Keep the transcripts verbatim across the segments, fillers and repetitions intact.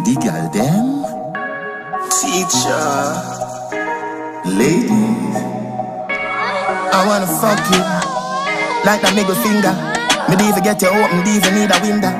the girl them. Teacher, ladies, I wanna fuck you like that middle finger. Maybe even get you open, even need a window.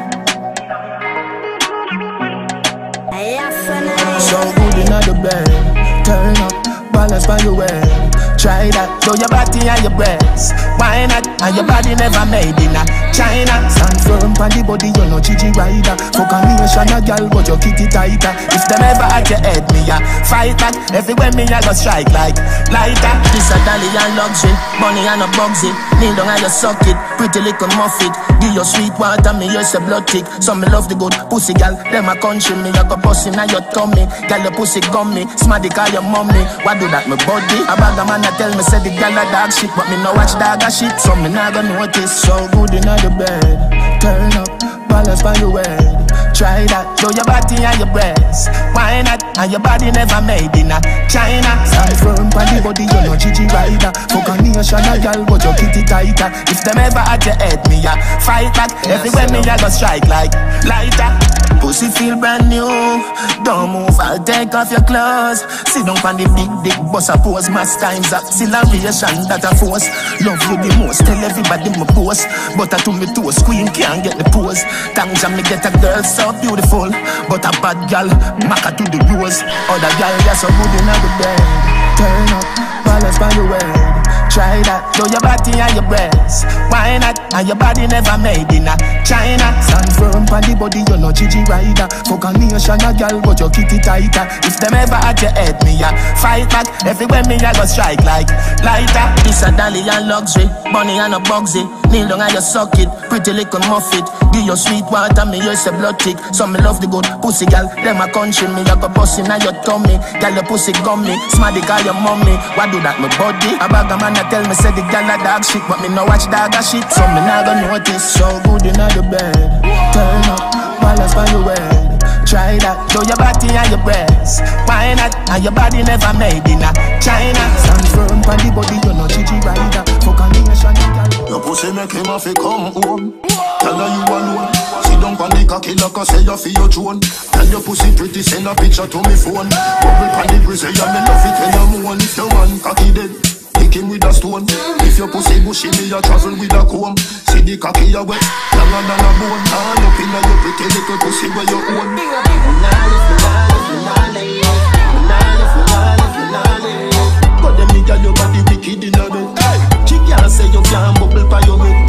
So good in the bed, turn up, balance by your way. Try that, show your body and your breasts. Why not? And your body never made in a China. Stand firm on the body, you're no Gigi rider. Fuck a nation a girl, but your kitty tighter. If them ever at your head, me a fight back. Everywhere me a go strike like lighter. This a dolly and luxury, money and a bugsy. Kneel down and you suck it, pretty little muffet. Give your sweet water, me use a blood tick. Some me love the good pussy gal, them a country me. I go bustin' on your tummy, gal your pussy gummy. Smarty call your mommy, why do that my body? A bag of man a tell me say the gal a dog shit, but me no watch dog a shit, so me nah gonna notice. So good in the bed, turn up, balance by your head. Try that, show your body and your breasts. Why not? And your body never made in a China. Stand firm on the body, you're no Gigi rider. Fuck a nation a gal, but your kitty tighter. If them ever at your head, me a fight back. Everywhere me a go strike like lighter. Pussy feel brand new, don't move, I'll take off your clothes. Sit down on the big dick, bust a pose. Mass times up, acceleration that a force. Love you the most, tell everybody my boss. But I to me toes, queen can't get the pose. Thanks me get a girl so beautiful, but a bad girl, maca to the rose. Other girl, you're so good in the bed. Turn up, balance by your head. Try that, show your body and your breasts. Why not? And your body never made in a China. Stand firm on the body, you're no Gigi rider. Fuck a nation a gal, but your kitty tighter. If them ever at your head, me a fight back. Everywhere me a go strike like lighter. This a dolly and luxury, money and a bugsy. Kneel down and you suck it, pretty little muffet. Give your sweet water, me use a blood tick. Some me love the good pussy gal, them a country me. I go bustin' on your tummy, gal your pussy gummy. Smarty call your mommy, why do that my body? A bag of man a tell me say the gal a dog shit, but me no watch dog a shit, so me nah gonna notice. So good in the bed, turn up, balance by your head. Try that, show your body and your breasts. Why not? And your body never made in a China. Stand firm on the body, you're no Gigi rider. Fuck a nation a gal. Your pussy make him have to come home. Tell her you alone. Sit down on the cocky like I say you feel your drone. Tell your pussy pretty, send a picture to me phone. Bubble on the grizzly, and me love it when you moan. If your man cocky dead, kick him with a stone. If your pussy bushy, me a travel with a comb. See the cocky a wet, longer than a bone. Hand up in your pretty little pussy where you own. Me nah live, me nah live, me nah live. Me nah live, me nah live, me nah live. But them me gal your body wicked in a bed. She can't say you can't bubble by your head.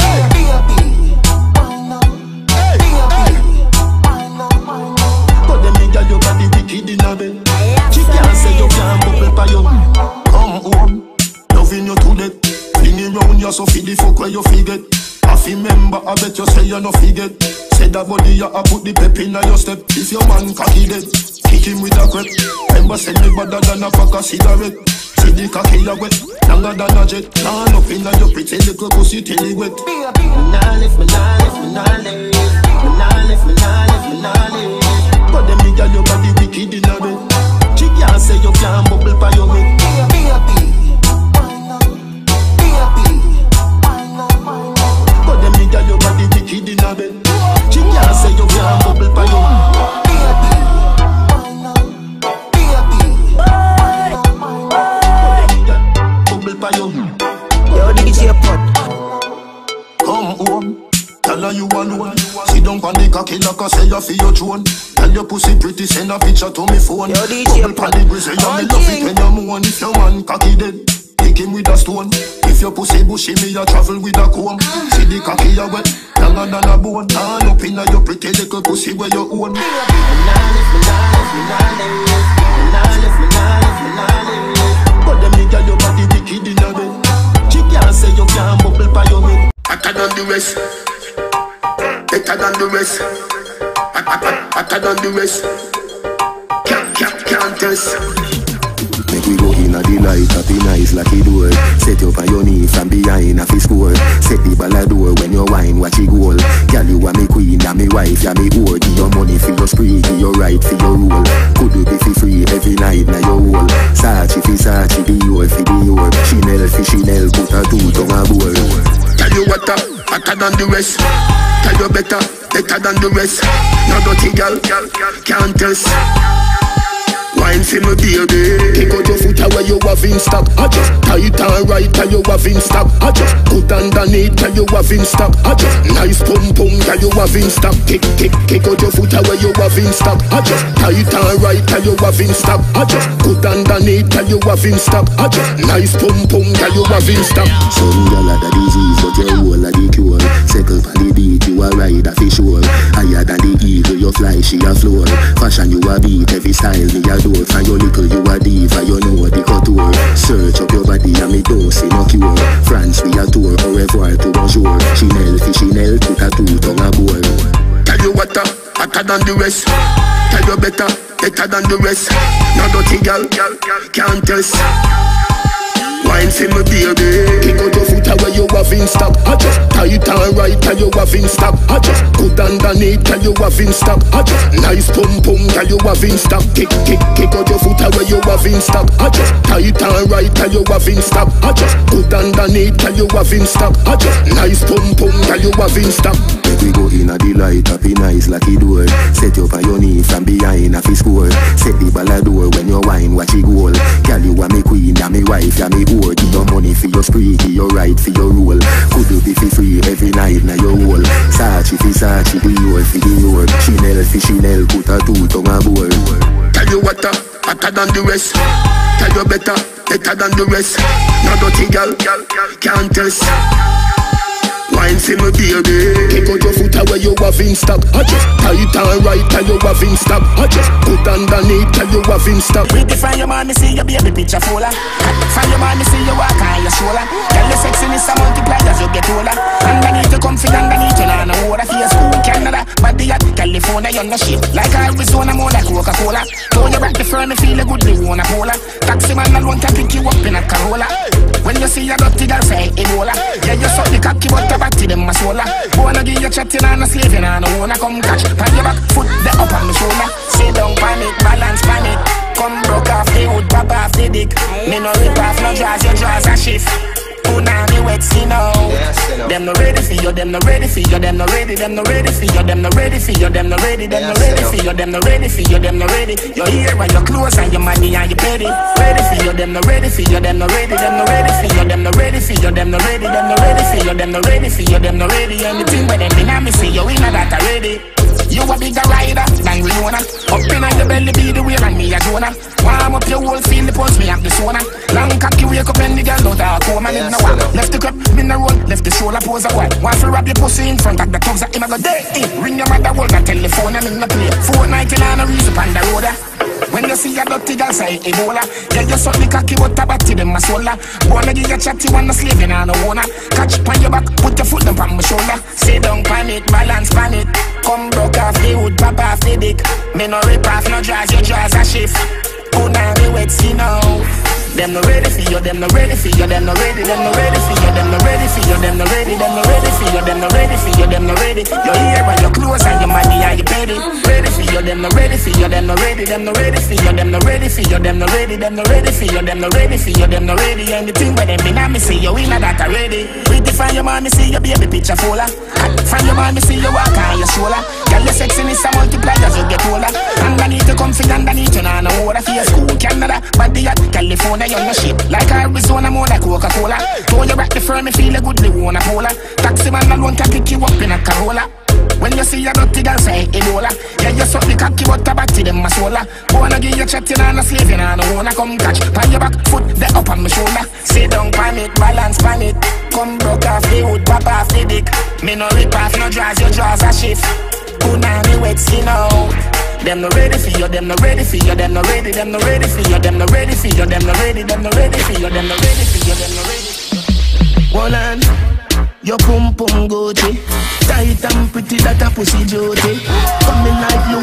But them me gal your body wicked in a bed. She can't say you can't bubble by your head. Come home. Loving you to death. Flinging round you so feed the fuck where you forget. Half remember, I bet you say you no forget. Say that body you a put the pep in your step. If your man cocky dead, kick him with a crep. Remember say me better than a pack of cigarette. See the cocky you wet, longer than a jet. Turn up in your pretty little pussy till it wet. Me nah live, me nah live, me nah live. Me nah live, me nah live, me nah live. But them me gal your body wicked in a bed. She can't say you can't bubble by your head. But them me gal your body wicked in a bed. She can't say you can't bubble by your head. Bubble by your head. Yo, D J Pod. Come home. Tell her you alone. Sit down on the cocky like I say you feel your drone. Tell your pussy pretty, send a picture to me phone. Yo, D J Bubble on the grizzly, and me love it when you moan. If your man cocky dead, kick him with a stone. If your pussy bushy, me a travel with a comb. See the cocky a wet, longer than a bone. Hand up in your pretty little pussy where you own. Me nah live, me nah live, me nah live. Me nah live, me nah live, me nah live. But them me gal your body wicked in a bed. She can't say you can't bubble by your head. Hotter than the rest, better than the rest. Hotter than the rest, can't, can't, can't test. Make we go in a delight, happy nice like it door. Set you up on your knee from behind a fist score. Set the ball a door when you wine, watch it goal. Girl, you are me queen, and me wife, you me whore. Give your money for your spree, give your right for your rule. Could you be for free every night, now your whole. Sachi fi Sachi, be your fi be your. Chanel fi Chanel, put a tooth on a bowl. Tell you what up, hotter than the rest. Tell you better, better than the rest. No dirty girl, can't test. Wine for me baby. Kick out your foot away you have in stock. I just tight and right till you have in stock. I just put underneath till you have in stock. I just nice pum pum till you have in stock. Kick kick kick out your foot away you have in stock. I just tight and right till you have in stock. I just put underneath till you have in stock. I just nice pum pum till you have in stock. Some gyal had a disease but your whole a the cure. Circle for the beat you a ride a fish hole. Higher than the eagle you fly she a floor. Fashion you a beat every style me a do. From your little you a diva, you know the couture. Search up your body and me don't see no cure. France we a tour, au revoir to bonjour. Chanel fi Chanel, put a tooth on a bowl. Tell you what up, hotter than the rest. Tell you better, better than the rest. No dirty girl, can't test. Wine for me baby. Kick out your foot away you have in stock. I just tight and right till you have in stock. I just put underneath till you have in stock. I just nice pum pum till you have in stock. Kick kick kick out your foot away you have in stock. I just tight and right till you have in stock. I just put underneath till you have in stock. I just nice pum pum till you have in stock. Make we go in a delight, happy nice like it door. Set you up on your knee from behind a fist score. Set the ball a door when you wine, watch it goal. Girl you are me queen, and me wife, and me whore. Give your money for your spree, give your right for your rule. Could you be for free every night, now your whole. Sachi fi Sachi, be your fi be your. Chanel fi Chanel, put a tooth on a bowl. Tell you what up, hotter than the rest. Tell you better, better than the rest. No dirty girl, can't test. Wine for me baby. Kick out your foot away you have in stock. I just tight and right till you have in stock. I just put underneath till you have in stock. Pretty from your man, me see your baby picture fuller. From your man, me see you walk on your shoulder. Tell your sexiness a multiply as you get older. Underneath you comfy, underneath you nah no water. For your school Canada, body at California, you're no shit. Like Arizona, more like Coca-Cola. Throw your back the firm, me feel a good blue on a polar. Taxi man alone can pick you up in a Corolla. When you see a dirty girl say Ebola. Yeah, you suck the cocky but the back to them a sola. Wanna give you chatting and a slaving and I wanna come catch. Pan your back, foot the up on the shoulder. Sit down, pan it, balance, pan it. Come broke off the hood, pop off the dick. Me no rip off, no draws, your draws a shift. Punani wet, see now. Them no ready for you, them no ready for you, them no ready, them no ready for you, them no ready for you, them no ready, them no ready for you, them no ready for you, them no ready. Your ear and your clothes and your money and your petty. Ready for you, them no ready for you, them no ready, them no ready for you, them no ready for you, them no ready, them no ready for you, them no ready for you, them no ready. Anything but them in me see you in that already. You a bigger rider than Rihanna. Up in your belly be the wheel and me a Jonah. Warm up your whole field, the post me up the sauna. Long cocky wake up and the girl out of home and in the one. Left the cup, in the road, left the shoulder pose a while. Want to wrap your pussy in front of the thugs that him a go day in. Ring your mother, hold the telephone and in the play. four ninety-nine a reason on the road. When you see a dirty girl say Ebola. Yeah, you suck the cocky but a body them a sola. Wanna give you chatty, wanna slaving and a wanna. Catch on your back, put your foot down on my shoulder. Sit down, pan it, balance, pan it. Come broke off the hood, pop off the dick. Me no rip off, no draws, your draws a shift. Put on the wet, see now. Them no ready for you, them no ready for you, them no ready, them no ready for you, them no ready for you, them no ready, them no ready for you, them no ready for you, them no ready. Your ear and your clothes and your money and your petty. Ready for you, them no ready for you, them no ready, them no ready for you, them no ready for you, them no ready, them no ready for you, them no ready for you, them no ready. Anything but them in me see you in that already. Pretty from your man, me see your baby picture fuller. From your man, me see you walk on your shoulder. Girl, your sexiness a multiply as you get older. Underneath you comfy, underneath you nah no water. For your school Canada, body at California. You're no shit. Like Arizona, more like Coca-Cola. Throw your back the firm, me feel a good blue on a polar. Taxi man alone can pick you up in a Corolla. When you see a dirty girl say Ebola. Yeah, you suck the cocky but a body them a sola. Wanna give you chatting and a slaving and I wanna come catch. Pan your back, foot the up on my shoulder. Sit down, pan it, balance, pan it. Come broke off the hood, pop off the dick. Me no rip off, no draws, your draws a shift. Punani wet, see now. Them no ready for you, them no ready for you, them no ready, them no ready for you, them no ready for you, them no ready, them no ready for you, them no ready for you, them no ready for you. One hand, your pum pum Gucci, tight and pretty that a pussy Jody. Coming like Louis V,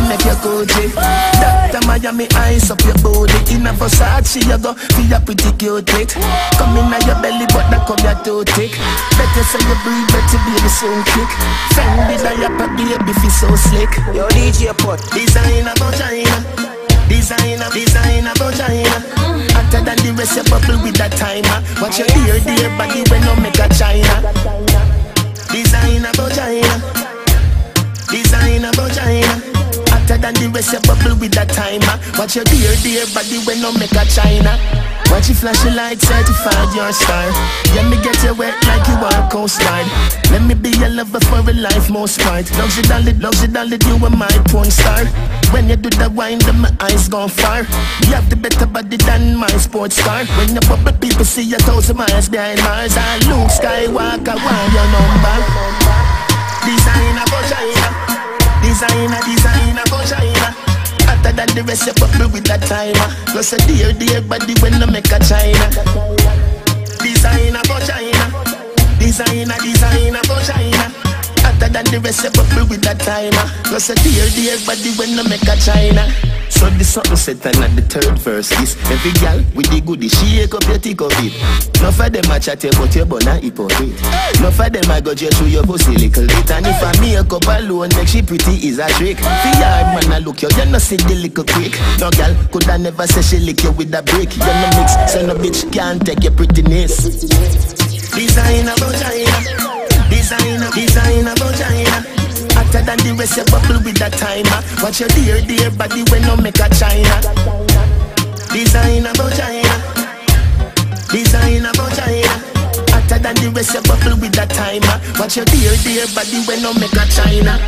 make your coachy. Doctor Miami, eyes up your body. In a Versace, you go feel a pretty cute it. Come in your belly, but that come your too thick. Better say you breathe, better baby so quick. Fendi diaper, baby feel so slick. Yo, D J Put. Designer vagina, designer, designer vagina. Hotter than the rest, you bubble with that timer. Watch your dear, dear body when you make a China. Designer vagina, designer vagina. Hotter than the rest, you bubble with that timer. Watch your dear, dear body when you make a China. Watch you flash your light, certified your star. Let me get you wet like you are a coast guard. Let me be your lover for a life most part. Luxury dolly, luxury dolly, you are my porn star. When you do the wine, then my eyes gone far. You have the better body than my sports car. When you bubble, people see a thousand miles behind Mars. I Luke Skywalker, want your number. Designer vagina, designer, designer vagina. Hotter than the rest, you bubble with that timer. Plus a dear, dear body when you make a China. Designer vagina, designer, designer vagina. Hotter than the rest, you bubble with that timer. Plus a dear, dear body when you make a China. So this something set and at the third verse is every gal with the goodie, shake up your tick of it. None of them a chat about your bun and hypocrite. None of them a go just through your pussy little bit. And if I make up alone, make she pretty is a trick. The hard man a look you, you no see the little quick. No gal coulda never say she lick you with a brick. You no mix, so no bitch can't take your prettiness. Designer vagina, designer, designer vagina. Hotter than the rest, you bubble with that timer. Watch your dear, dear body when you make a China. Designer vagina, designer vagina. Hotter than the rest, you bubble with that timer. Watch your dear, dear body when you make a China.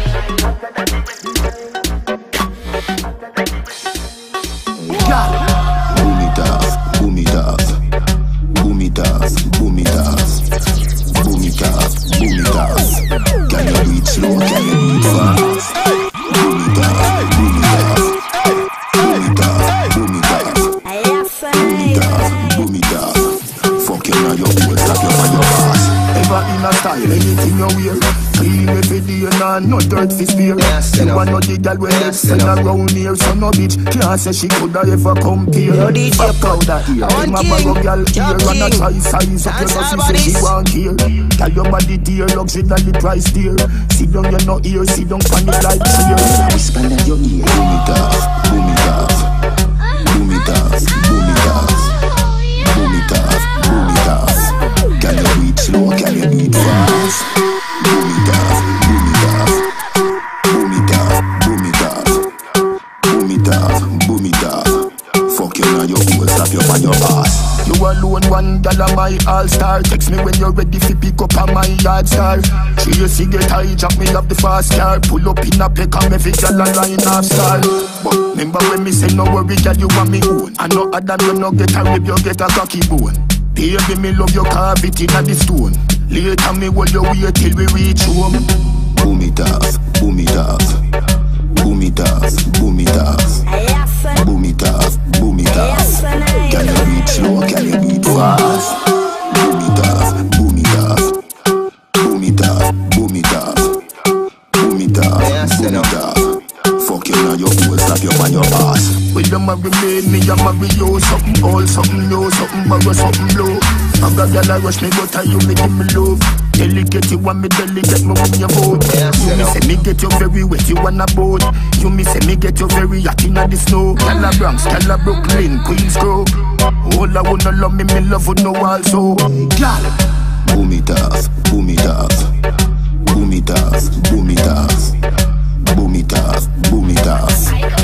Boom it off, boom it off, boom it off, boom it off, boom it off, boom it off. Can you do it slow? Can you do it fast? Boom it off, boom it off, boom it off, boom it off, boom it off, boom it off. Fucking on your boat, slap you on your ass. Ever in a style, anything you wear. Clean every day and no dirt fi spear. You want no the girl when they send around here. So no bitch can't say she coulda ever compare. Back out that ear, him a borrow girl ear and a try size up your nose. Say she want here. Tell your body dear, luxury than the price dear. Sit down you no ear, sit down pan it like cheer. Whisper in your ear, boom it off, boom it off, boom it off, boom it off, boom it off, boom it off. Can you do it slow? Can you do it fast? Boom it off, boom it off, boom it off, boom it off, boom it off, boom it off. Fuck you now, your whole slap you on your ass. You alone, one dollar my all-star. Text me when you're ready fi pick up on my yard star. Tracy get high, jack me up the fast car. Pull up in a peck and every gal a line half star. But remember when me say no worry, girl, you want me own. I know other than you no get a rib, you get a cocky bone. Baby, me love your carving in the stone. Later me hold your way till we reach home. Boom it off, boom it off, boom it off, boom it off, boom it off, boom it off. Can you do it slow? Can you do it fast? Boom it off, boom it off, boom it off, boom it off, boom it off, boom it off. Fuck you now, your whole slap you on your ass. When you marry me, me a marry you. Something old, something new, something borrow, something low. I got y'all a rush me, but I you me give me love. Delicate, you want me delicate, me when you vote. You me say me get you very wet, you wanna boat. You me say me get you very hot inna the snow. Y'all a Bronx, y'all a Brooklyn, Queens Grove. All I wanna love me, me love would know also. Y'all boom it off, boom it off, boom it off, boom it off, boom it off, boom it off.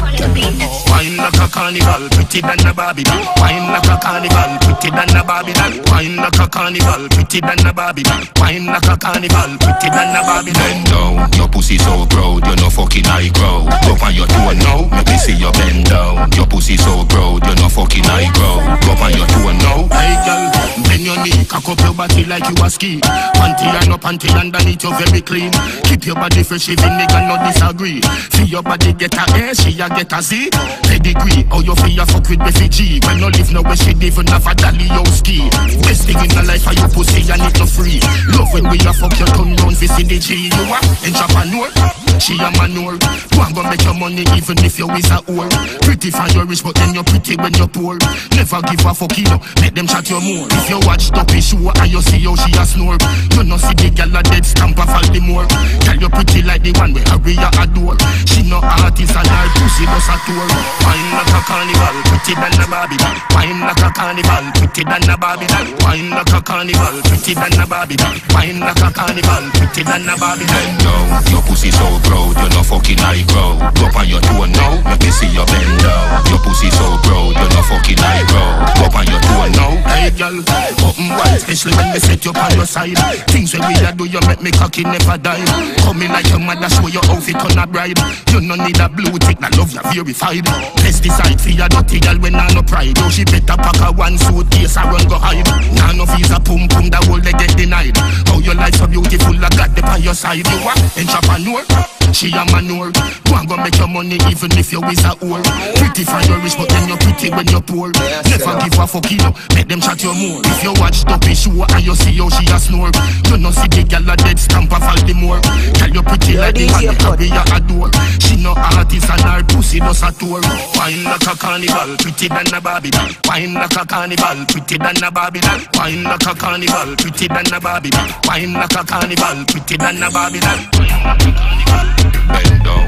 Wine like a carnival, pretty than a Barbie doll. Wine like a carnival, pretty than a Barbie doll. Wine like a carnival, pretty than a Barbie doll. Wine like a carnival, pretty than a Barbie doll. Bend down, your pussy so proud, you no fucking high crowd. Go on your toe now, let me see you bend down. Your pussy so proud, you no fucking high crowd. Go on your toe now. Hey girl, bend your knee, cock up your body like you a ski. Panty and no panty underneath you very clean. Keep your body fresh even nigga no disagree. See your body get a A, she a get a Z. Pedigree, how you feel you fuck with refugee. When no live nowhere, she even have a dolly or ski. Best thing in the life of your pussy and it no free. Love when we a fuck your tongue round for C D G. You a entrepreneur, She a manure. Go and go make your money even if you is a whore. Pretty for your rich, but then you're pretty when you're poor. Never give a fuck, you know, make them chat you more. If you watch Duppy show and you see how she a snore, you know see the girl a dead stamp of all the more. Tell you pretty like the one where Harry a adore. She no artist and her pussy does a tour. Wine like a carnival, pretty than a Barbie doll. Wine like a carnival, pretty than a Barbie doll. Wine like a carnival, pretty than a Barbie doll. Wine like a carnival, pretty than a Barbie doll. Bend down, your pussy so proud, you no fucking high crowd. Go on your toe now, let me see your bend down. Your pussy so proud, you no fucking high crowd. Go on your toe now, hey girl, open wide, especially when me set you on your side. Things when we a do, you make me cocky never die. Come in like your mother, show your outfit on a bride. You no need a blue tick, that love you verified. Pesticide for your dirty girl when I no pride. Oh, she better pack a one suitcase and run go hide. Now no visa pum pum, that whole they get denied. How your life so beautiful, I got them on your side. You are entrepreneur, she a manure. Go and go make your money even if you is a whore. Pretty for your rich, but then you're pretty when you're poor. Never give a fuck, you know, make them chat you more. If you watch Duppy show and you see how she a snore, you know see the girl a dead stamp of all the more. Tell you pretty like the one that we a adore. She no artist and her pussy does a tour. Wine like a carnival, pretty than a Barbie doll. Wine like a carnival, pretty than a Barbie doll. Wine like a carnival, pretty than a Barbie doll. Wine like a carnival, pretty than a Barbie doll. Bend down.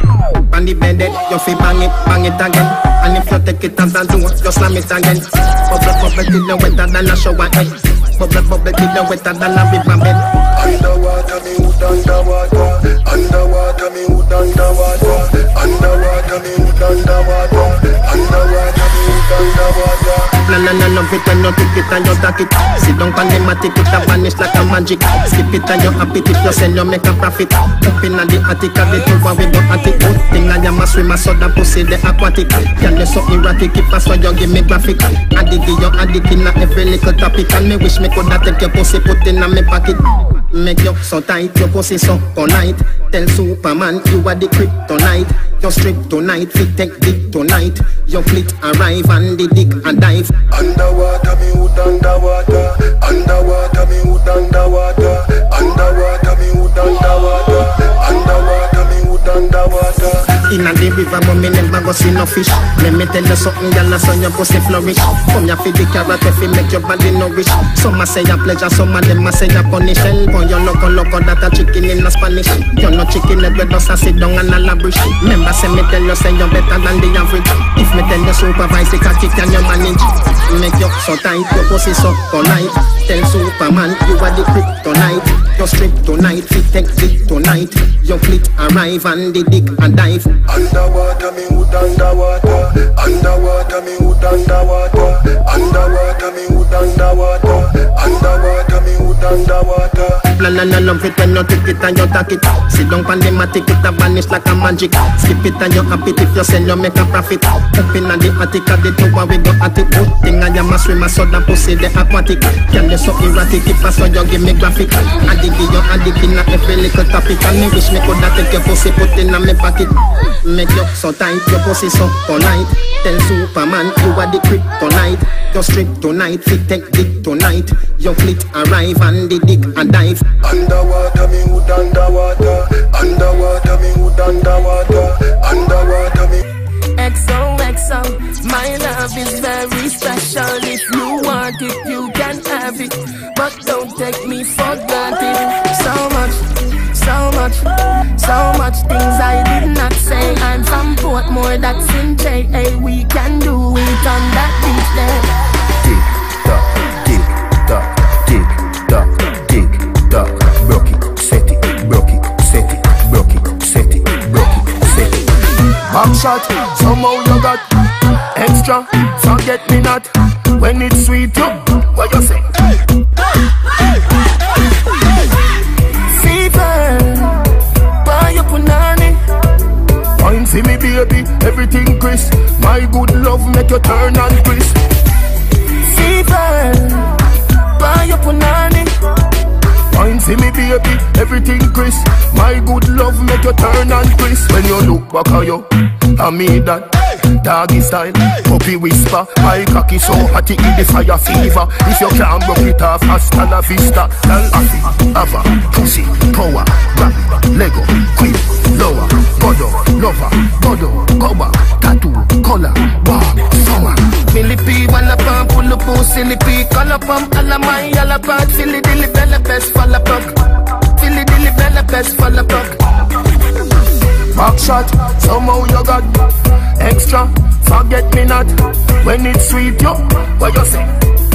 On the bed, you feel bang it, bang it again. And if you take it as a do, you slam it again. Bubble, bubble, till you wetter than a shower head. Bubble, bubble, till you wetter than a river bed. Underwater, me hood underwater. Underwater, me hood underwater. Underwater, me hood underwater. Underwater, me hood underwater. Plan and you love it and you take it and you take it. Sit down on the mat, it a vanish like a magic. Skip it and you happy if you sell, you make a profit. Up in the attic, a bit over we go at it. Good thing I am a swimmer, so the pussy the aquatic. Can you so erratic, keep us so you give me graphic. I dig you, I dig in every little topic. And me wish me coulda take your pussy, put in a me pocket. Make you so tight, your pussy so polite. Tell Superman you are the kryptonite. Your strip tonight, fit take dick tonight. Your fleet arrive and the dick and dive. Underwater, me hood underwater. Underwater, me hood underwater. Underwater, me hood underwater. Underwater, me hood underwater. Inna the river, but me never go see no fish. Let me tell you something, girl, so your pussy flourish. Come here for the carrot, if you make your body nourish. Some a say a pleasure, some of them a say a punish. Hell, boy, you loco loco that a chicken in a Spanish. You no chicken, let me just a sit down and a labrish. Remember, say me tell you, say you better than the average. If me tell you supervise the cocky, can you manage? Make you so tight, your pussy so polite. Tell Superman you are the kryptonite. Your strip tonight, fit take dick tonight. Your fleet arrive and the dick and dive. Underwater, me hood underwater. Underwater, me hood underwater. Underwater, me hood underwater. Underwater, me hood underwater. Plan and you love it when you take it and you take it. Sit down on the mat, it a vanish like a magic. Skip it and you happy if you sell, you make a profit. Up in the attic, at the tower we go at it. Good thing I am a swimmer, so the pussy the aquatic. Can you so erratic, if I so you give me graphic. I dig you, I dig in every little topic. And me wish me coulda take your pussy, put in a me pocket. Make you so tight, your pussy so polite. Tell Superman you are the kryptonite. Your strip tonight, fit take dick tonight. Your fleet arrive and the dick and dive. Underwater, me hood underwater. Underwater, me hood underwater. Underwater, me. X O X O, my love is very special. If you want it, you can have it. But don't take me for granted. So much, so much, so much things I did not say. I'm from Portmore, that's in J A. We can do it on that beach there. Tick tock, tick tock, tick tock, tick tock. Broke it, set it, broke it, set it, broke it, set it, broke it, set it. Back shot, somehow you got extra, forget me not. When it's sweet, you, what you say? Fever, buy your punani. Wine see me baby, everything crisp. My good love make you turn and crisp. Fever, buy your punani. Wine see me baby, everything crisp. My good love make you turn and crisp. When you look back at you, I mean that. doggy style. Puppy whisper, my cocky so hot it in the fire fever. If you can't broke it off, hasta la vista. Girl, happy, ava, pussy, power, grab, Lego, queen, lower, godo, lover, godo, cover, tattoo, color, wow, summer. Millipede, walla pump, pull up, silly pea, color pump, alla my, alla part, silly dilly, bella best, fall apart. Silly dilly, bella best, fall apart. Back shot, somehow you got extra, forget me not. When it's sweet, yo, what you say?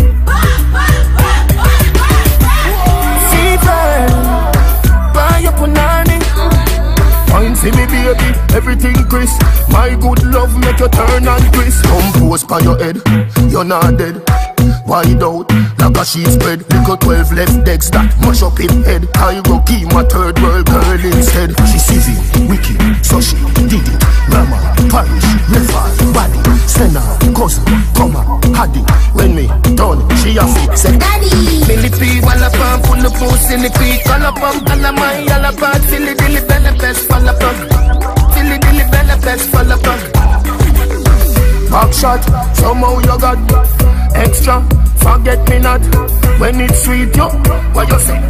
Fever, buy your punani. Fine, see me baby, everything crisp. My good love make you turn and twist. Compose by your head, you're not dead. Wide out, like a sheet spread. Little twelve left decks that mash up in head. I go keep my third world girl instead. She civil, wicked, so she did it. Rama, parish, river, body, Senna, cousin, come on, Haddy. When me done, she a fit, say Daddy. Millipede, walla pump, pull up, silly pea, color pump, alla my, alla part, silly dilly, bella best, fall apart. Silly dilly, bella best, fall apart. Back shot, somehow you got extra, forget me not. When it's sweet, yo, what you say?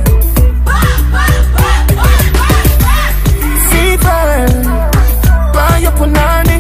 Fever, buy your punani.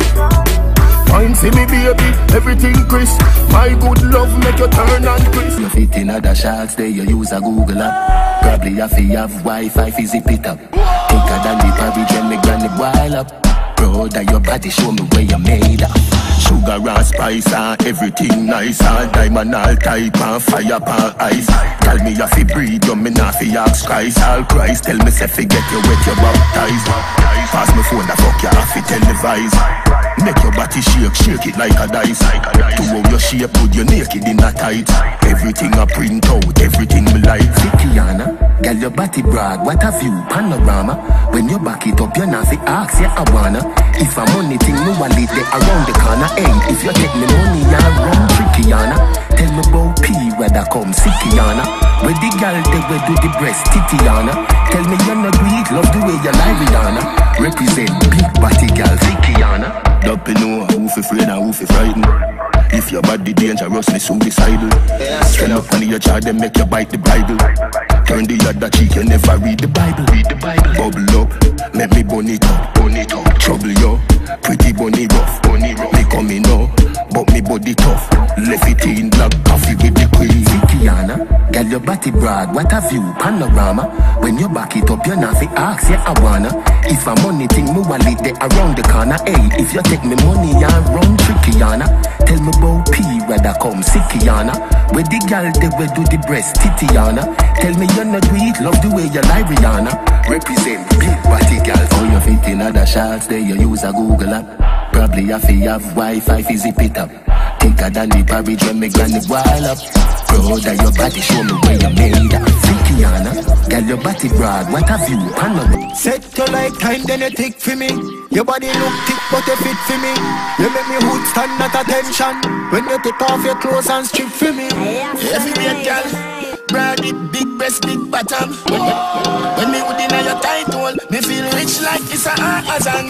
Fine, see me baby, everything crisp. My good love make you turn and crisp. You fit in other shots, there you use a Google app. Probably have to have Wi-Fi, fi zip it up. Thicker than the porridge when me granny boil up. Proud of your body, show me where you made up. Sugar and spice and everything nice. And diamond all type and fire pan ice. Tell me if you breathe, you me not fi ask Christ. All Christ, tell me if you get you wet, you baptized. Pass me phone, the fuck you have to televise. Make your body shake, shake it like a dice. To how your shape, put you naked in a tight. Everything I print out, everything me like. Kiana, girl your body brag, what a view, panorama. When you back it up, you not fi ask, yeah I wanna. If I'm money thing, no one leave there around the corner. Hey, if you take me money, I run Trickiana. Tell me about P, where that come, Sickiana. Where the girl, they will do the breast, Titiana. Tell me you're not great, love the way you lie, Rihanna. Represent big body girl, Sickiana. Don't know who fi afraid and who fi frightened. If your body dangerous, me suicidal. Stand up on your child, then make you bite the Bible. Turn the other cheek, you never read the Bible. Read the Bible. Bubble up, make me bun it up, bun it up. Trouble you, pretty bunny rough, bunny rough. Me coming now, but me body tough. Left it in black coffee with the queen. Kiana, girl your body brag, what a view, panorama. When you back it up, you not fi ask, yeah I wanna. If I'm money thing, me wallet there around the corner. Hey, if you take me money, I run Trickiana. Tell me about P, where that come, Sickiana. Where the girl, they will do the breast, Titiana. Tell me you're not great, love the way you lie, Rihanna. Represent big body girls. Oh, you fit in other shots, there you use a Google app. Probably have to have Wi-Fi, fi zip it up. Thicker than the porridge when me granny boil up. Proud of your body, show me where you made up. Kiana, girl your body brag, what a view, panorama. Set your like time, then you tick for me. Your body look thick, but you fit for me. You make me hood stand at attention. When you take off your clothes and strip for me. Everywhere, girl, brag it, big breast, big bottom. When, when, when me hood inna your tight hole, me feel rich like it's a Amazon.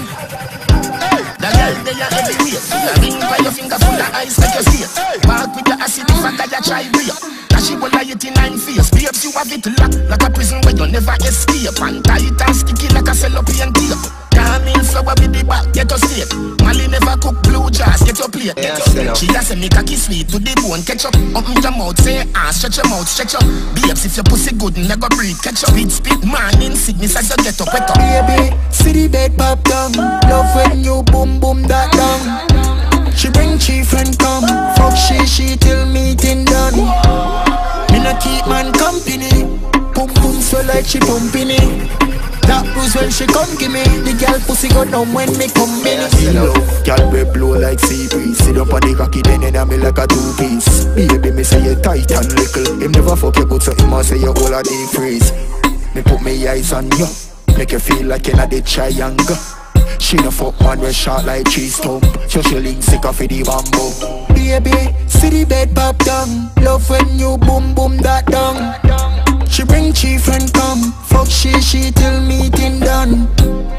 The girl they are everywhere. The ring by your finger full of ice like you see. Walk with your acid if I got your try beer. Cause she will lie it in nine fears. Babes you have it locked like a prison where you never escape. And tight and sticky like a cellopian tape. Camille flower with the back, get your steak. Molly never cook blue jars, get your plate. Get your she has a make a kiss sweet to the bone. Catch up, open your mouth, say ah, stretch your mouth, stretch up. Babes if your pussy good, never breathe. Catch up, spit spit man in sickness as you get up, wake up. Baby, see the bed pop down. Love when you boom boom that down. She bring chief and come. Fuck she, she till meeting done. Me not keep man company. Boom boom so like she pumping it. That was when she come give me. The girl pussy go down when me come in. Girl we blow like sea breeze. Sit up on the cocky then in a me like a two piece. Baby me say you tight and little. Him never fuck you good so him must say you all a deep freeze. Me put me eyes on you. Make you feel like you're not the triangle. She no fuck man we short like cheese stump. So she link sick off of the bamboo. Baby, see the bed pop down. Love when you boom boom that down. She bring chief and come. Fuck she, she till meeting done.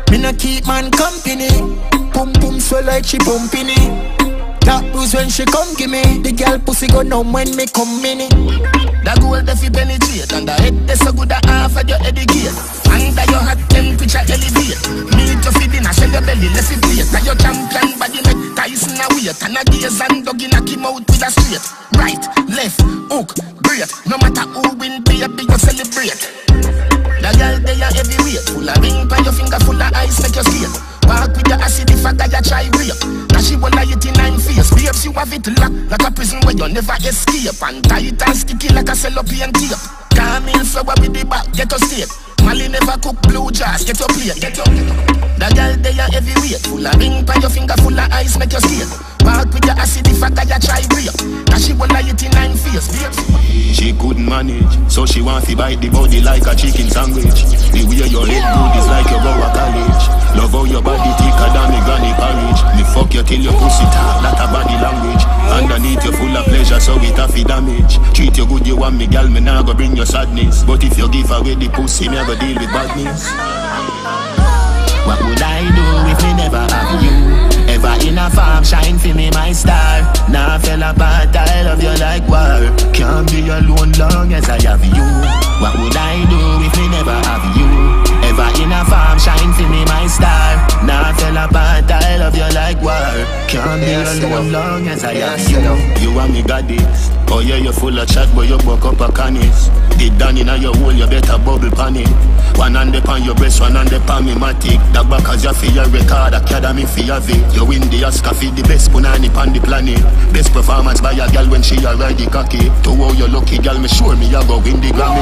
Me no keep man company. Pum pum swell like she pumping it. That bruise when she come give me. The girl pussy go numb when me come in it. The gold if you penetrate, and the head is so good that half of your educate. Under your hot temperature elevate. Need to feed in a shell your belly, let's it plate. And your champion body make Tyson a wait. And a gaze and dog in a kim out with a straight. Right, left, hook, great. No matter who win, baby, you celebrate. The girl they are heavyweight. Full of ring by your finger, full of ice, make you skate. Walk with your acid if a guy you try rape. Now she will lie it in nine face. Babes, you have it locked like a prison where you never escape. And tight and sticky like a cellophane tape. Camille flower with the back, get your state. Molly never cook blue jars, get your plate, get your The girl they are heavyweight. Full of ring by your finger, full of ice, make you skate. Walk with your acid if a guy you try rape. Now she will lie it in nine face. Babes, she couldn't manage, so she want to bite the body like a chicken sandwich. The way your head good is like you go to college. Love how your body thicker than me granny porridge. Me fuck you till your pussy talk, that a body language. Underneath you full of pleasure, so it have damage. Treat you good, you want me, girl, me nah go bring your sadness. But if you give away the pussy, me go deal with badness. what would I do if me never have you? Ever in a farm, shine for me, my star. Now nah, fell apart, I love you like war. Can't be alone long as I have you. What would I do if me never have you? Ever in a farm, shine for me, my star. Now nah, fell apart, I love you like war. Can't be alone long as I have you. You want me got this. Oh yeah, you full of chat, but you buck up a canis. Deep down in your hole, you better bubble pan it. One hand upon your breast, one hand upon me matic. That back as you feel your record, academy for your V. You win the Oscar for the best punani on the planet. Best performance by a girl when she a ride the cocky. To how you lucky girl, me sure me you go win the Grammy.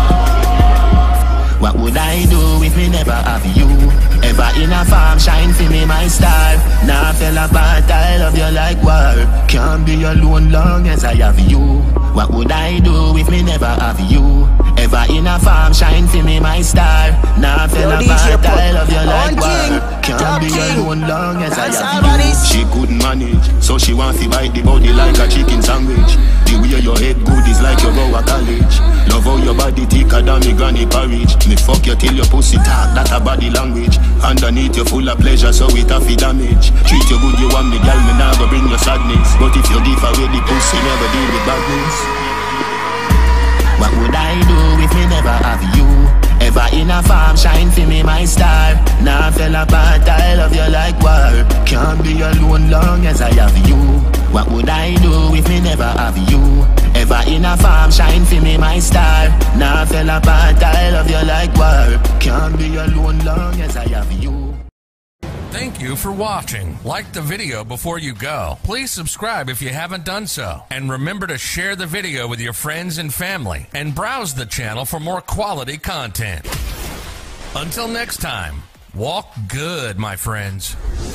What would I do if me never have you? Ever in a farm, shine for me, my star. Now nah, fell apart, I love you like war. Can't be alone long as I have you. What would I do if me never have you? Ever in a farm, shine for me, my star. Now nah, fell apart, I love you like war. Can't be alone long as I have you. She couldn't manage, so she want to bite the body like a chicken sandwich. The way your head good is like you go to college. Love how your body thicker than me granny porridge. Me fuck you till your pussy talk, that a body language. Underneath you full of pleasure, so it have damage. Treat you good, you want me, girl, me nah go bring your sadness. But if you give away the pussy, never deal with badness. What would I do if me never have you? Ever in a farm, shine for me, my star. Now nah, fell apart, I love you like war. Can't be alone long as I have you. What would I do if me never have you? Ever in a farm, shine for me, my star. Now nah, fell apart, I love you like war. Can't be alone long as I have you. Thank you for watching. Like the video before you go. Please subscribe if you haven't done so. And remember to share the video with your friends and family. And browse the channel for more quality content. Until next time, walk good, my friends.